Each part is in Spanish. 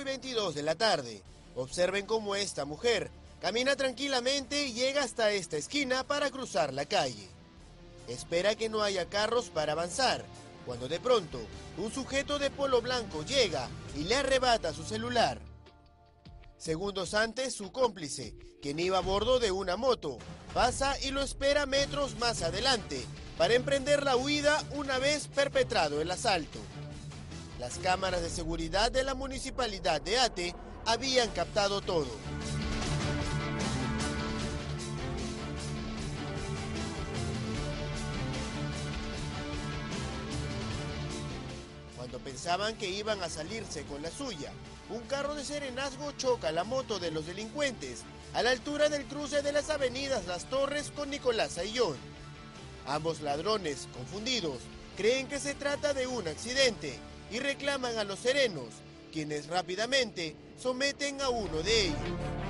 5:22 de la tarde. Observen cómo esta mujer camina tranquilamente y llega hasta esta esquina para cruzar la calle. Espera que no haya carros para avanzar, cuando de pronto un sujeto de polo blanco llega y le arrebata su celular. Segundos antes, su cómplice, quien iba a bordo de una moto, pasa y lo espera metros más adelante para emprender la huida una vez perpetrado el asalto. Las cámaras de seguridad de la municipalidad de Ate habían captado todo. Cuando pensaban que iban a salirse con la suya, un carro de serenazgo choca la moto de los delincuentes a la altura del cruce de las avenidas Las Torres con Nicolás Ayllón. Ambos ladrones, confundidos, creen que se trata de un accidente y reclaman a los serenos, quienes rápidamente someten a uno de ellos.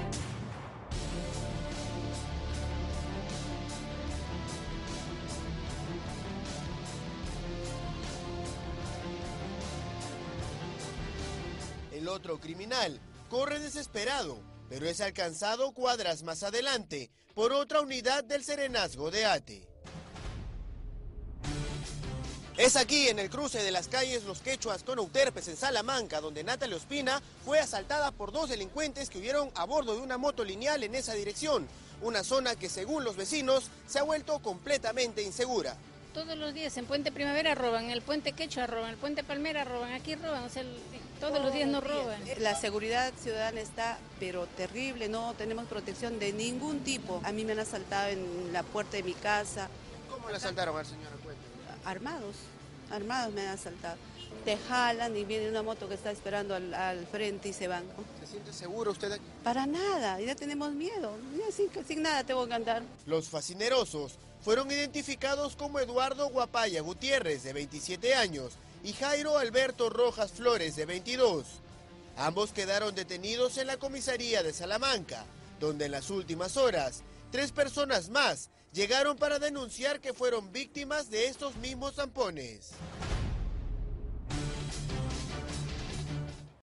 El otro criminal corre desesperado, pero es alcanzado cuadras más adelante por otra unidad del serenazgo de Ate. Es aquí, en el cruce de las calles Los Quechuas con Euterpes, en Salamanca, donde Natalia Ospina fue asaltada por dos delincuentes que huyeron a bordo de una moto lineal en esa dirección. Una zona que, según los vecinos, se ha vuelto completamente insegura. Todos los días en Puente Primavera roban, en el Puente Quechua roban, en el Puente Palmera roban, aquí roban, o sea, todos los días nos roban. La seguridad ciudadana está pero terrible, no tenemos protección de ningún tipo. A mí me han asaltado en la puerta de mi casa. ¿Cómo le asaltaron al señor? Armados me han asaltado. Te jalan y viene una moto que está esperando al frente y se van. ¿Se siente seguro usted aquí? Para nada, ya tenemos miedo, ya sin nada tengo que andar. Los fascinerosos fueron identificados como Eduardo Guapaya Gutiérrez, de 27 años, y Jairo Alberto Rojas Flores, de 22. Ambos quedaron detenidos en la comisaría de Salamanca, donde en las últimas horas 3 personas más llegaron para denunciar que fueron víctimas de estos mismos zampones.